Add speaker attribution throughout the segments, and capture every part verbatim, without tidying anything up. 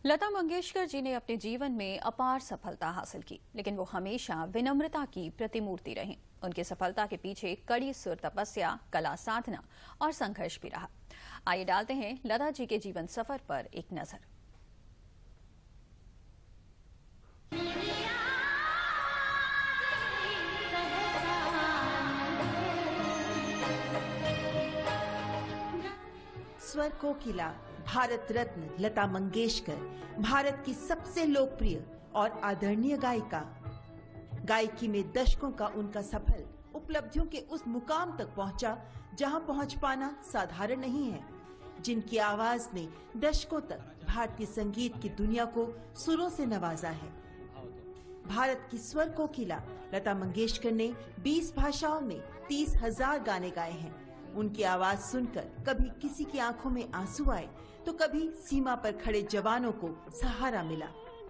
Speaker 1: लता मंगेशकर जी ने अपने जीवन में अपार सफलता हासिल की, लेकिन वो हमेशा विनम्रता की प्रतिमूर्ति रहीं। उनकी सफलता के पीछे कड़ी सुर तपस्या, कला साधना और संघर्ष भी रहा। आइए डालते हैं लता जी के जीवन सफर पर एक नजर।
Speaker 2: स्वर कोकिला, भारत रत्न लता मंगेशकर भारत की सबसे लोकप्रिय और आदरणीय गायिका। गायकी में दशकों का उनका सफल उपलब्धियों के उस मुकाम तक पहुंचा जहां पहुंच पाना साधारण नहीं है। जिनकी आवाज ने दशकों तक भारतीय संगीत की दुनिया को सुरों से नवाजा है। भारत की स्वर कोकिला लता मंगेशकर ने बीस भाषाओं में तीस हजार गाने गाए हैं। उनकी आवाज सुनकर कभी किसी की आंखों में आंसू आए तो कभी सीमा पर खड़े जवानों को सहारा मिला।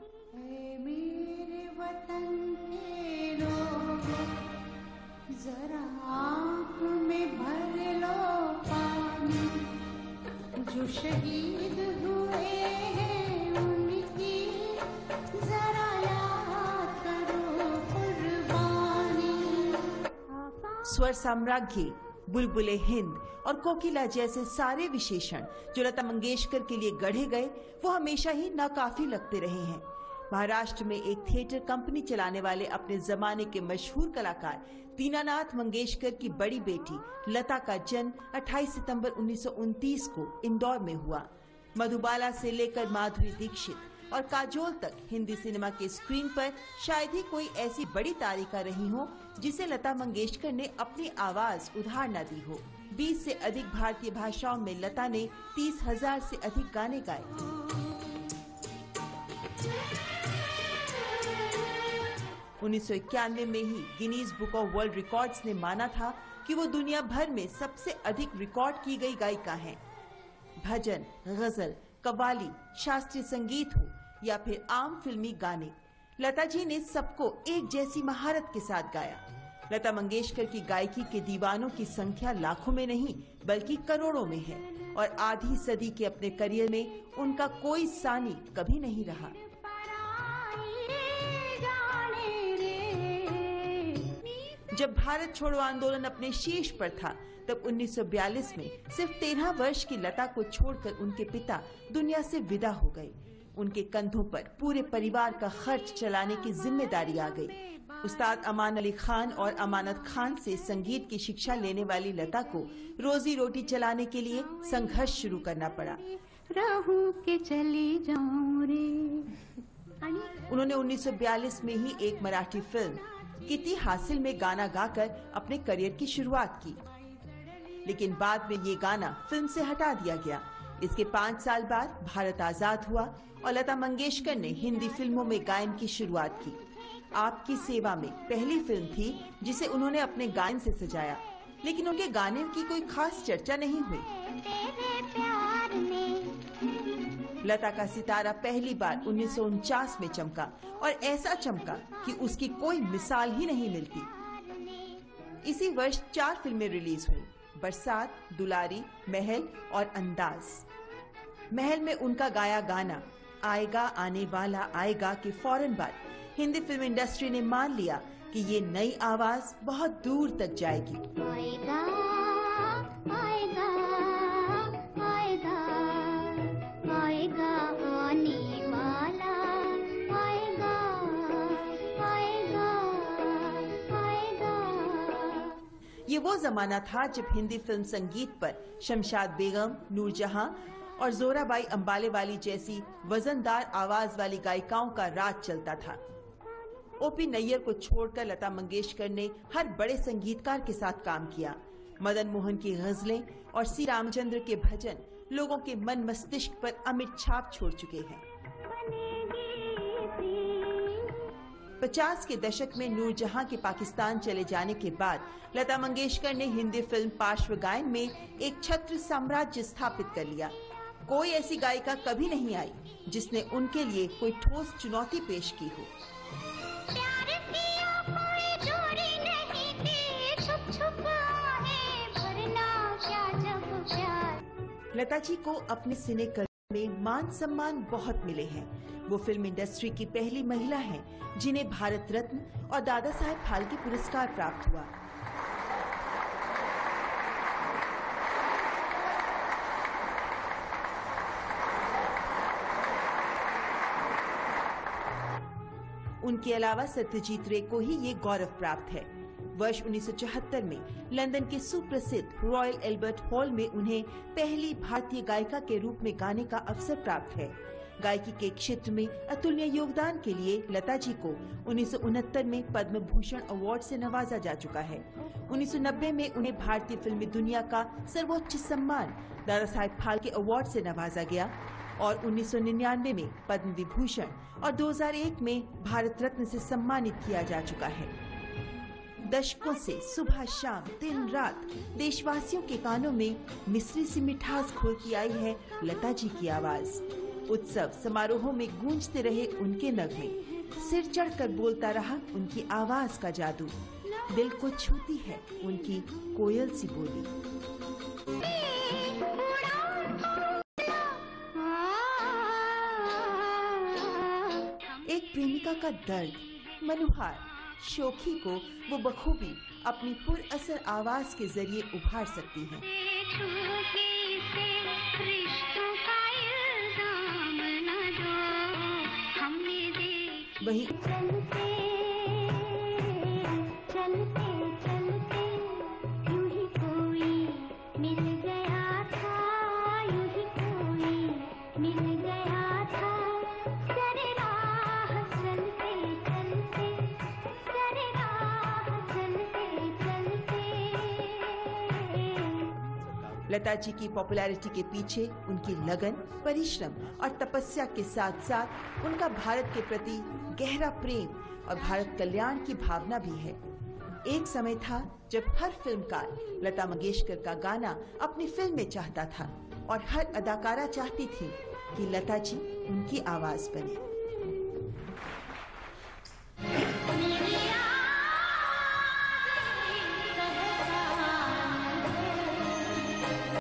Speaker 3: मेरे वतन के लोग जरा आँख में भर लो पानी, जो शहीद हुए हैं उनकी जरा याद करो कुर्बानी।
Speaker 2: स्वर साम्राज्य, बुलबुले हिंद और कोकिला जैसे सारे विशेषण जो लता मंगेशकर के लिए गढ़े गए वो हमेशा ही नाकाफी लगते रहे हैं। महाराष्ट्र में एक थिएटर कंपनी चलाने वाले अपने जमाने के मशहूर कलाकार दीनानाथ मंगेशकर की बड़ी बेटी लता का जन्म अट्ठाईस सितंबर उन्नीस सौ उनतीस को इंदौर में हुआ। मधुबाला से लेकर माधुरी दीक्षित और काजोल तक हिंदी सिनेमा के स्क्रीन पर शायद ही कोई ऐसी बड़ी तारिका रही हो जिसे लता मंगेशकर ने अपनी आवाज उधार न दी हो। बीस से अधिक भारतीय भाषाओं में लता ने तीस हजार से अधिक गाने गाए। उन्नीस सौ इक्यानवे में ही Guinness book of world records ने माना था कि वो दुनिया भर में सबसे अधिक रिकॉर्ड की गई गायिका हैं। भजन, गजल, कव्वाली, शास्त्रीय संगीत हो या फिर आम फिल्मी गाने, लता जी ने सबको एक जैसी महारत के साथ गाया। लता मंगेशकर की गायकी के दीवानों की संख्या लाखों में नहीं बल्कि करोड़ों में है और आधी सदी के अपने करियर में उनका कोई सानी कभी नहीं रहा। जब भारत छोड़ो आंदोलन अपने शीर्ष पर था तब उन्नीस सौ बयालीस में सिर्फ तेरह वर्ष की लता को छोड़कर उनके पिता दुनिया से विदा हो गए। उनके कंधों पर पूरे परिवार का खर्च चलाने की जिम्मेदारी आ गई। उस्ताद अमान अली खान और अमानत खान से संगीत की शिक्षा लेने वाली लता को रोजी रोटी चलाने के लिए संघर्ष शुरू करना पड़ा।
Speaker 3: रहूं के चली जाऊं रे।
Speaker 2: उन्होंने उन्नीस सौ बयालीस में ही एक मराठी फिल्म किती हासिल में गाना गाकर अपने करियर की शुरुआत की, लेकिन बाद में ये गाना फिल्म से हटा दिया गया। इसके पाँच साल बाद भारत आजाद हुआ और लता मंगेशकर ने हिंदी फिल्मों में गायन की शुरुआत की। आपकी सेवा में पहली फिल्म थी जिसे उन्होंने अपने गायन से सजाया, लेकिन उनके गाने की कोई खास चर्चा नहीं हुई। लता का सितारा पहली बार उन्नीस सौ उनचास में चमका और ऐसा चमका कि उसकी कोई मिसाल ही नहीं मिलती। इसी वर्ष चार फिल्में रिलीज हुई, बरसात, दुलारी, महल और अंदाज। महल में उनका गाया गाना आएगा आने वाला आएगा के फौरन बाद हिंदी फिल्म इंडस्ट्री ने मान लिया कि ये नई आवाज बहुत दूर तक जाएगी।
Speaker 3: आएगा, आएगा, आएगा, आएगा आने वाला आएगा, आएगा, आएगा।
Speaker 2: ये वो जमाना था जब हिंदी फिल्म संगीत पर शमशाद बेगम, नूरजहां और जोराबाई अंबाले वाली जैसी वजनदार आवाज वाली गायिकाओं का राज चलता था। ओपी नैयर को छोड़कर लता मंगेशकर ने हर बड़े संगीतकार के साथ काम किया। मदन मोहन की गजलें और सी रामचंद्र के भजन लोगों के मन मस्तिष्क पर अमिट छाप छोड़ चुके हैं। पचास के दशक में नूरजहां के पाकिस्तान चले जाने के बाद लता मंगेशकर ने हिंदी फिल्म पार्श्व गायन में एक छत्र साम्राज्य स्थापित कर लिया। कोई ऐसी गायिका कभी नहीं आई जिसने उनके लिए कोई ठोस चुनौती पेश की हो। लता जी को अपने सिने में मान सम्मान बहुत मिले हैं। वो फिल्म इंडस्ट्री की पहली महिला हैं जिन्हें भारत रत्न और दादा साहेब फाल्के पुरस्कार प्राप्त हुआ। उनके अलावा सत्यजीत रे को ही ये गौरव प्राप्त है। वर्ष उन्नीस सौ चौहत्तर में लंदन के सुप्रसिद्ध रॉयल एल्बर्ट हॉल में उन्हें पहली भारतीय गायिका के रूप में गाने का अवसर प्राप्त है। गायकी के क्षेत्र में अतुलनीय योगदान के लिए लता जी को उन्नीस सौ उनहत्तर में पद्म भूषण अवार्ड से नवाजा जा चुका है। उन्नीस सौ नब्बे में उन्हें भारतीय फिल्मी दुनिया का सर्वोच्च सम्मान दादा साहेब फाल्के अवार्ड से नवाजा गया और उन्नीस सौ निन्यानवे में पद्म विभूषण और दो हज़ार एक में भारत रत्न से सम्मानित किया जा चुका है। दशकों से सुबह शाम दिन रात देशवासियों के कानों में मिश्री सी मिठास घोलती आई है लता जी की आवाज। उत्सव समारोहों में गूंजते रहे उनके नगमे, सिर चढ़कर बोलता रहा उनकी आवाज का जादू, दिल को छूती है उनकी कोयल सी बोली। एक प्रेमिका का दर्द, मनुहार, शोखी को वो बखूबी अपनी पुर असर आवाज के जरिए उभार सकती हैं। वही चलते चलते चलते यूं ही कोई मिल गया था, यूं ही कोई मिल गया था, सरे राह चलते चलते, सरे राह चलते चलते। लता जी की पॉपुलैरिटी के पीछे उनकी लगन, परिश्रम और तपस्या के साथ साथ उनका भारत के प्रति गहरा प्रेम और भारत कल्याण की भावना भी है। एक समय था जब हर फिल्मकार लता मंगेशकर का गाना अपनी फिल्म में चाहता था और हर अदाकारा चाहती थी कि लता जी उनकी आवाज बने।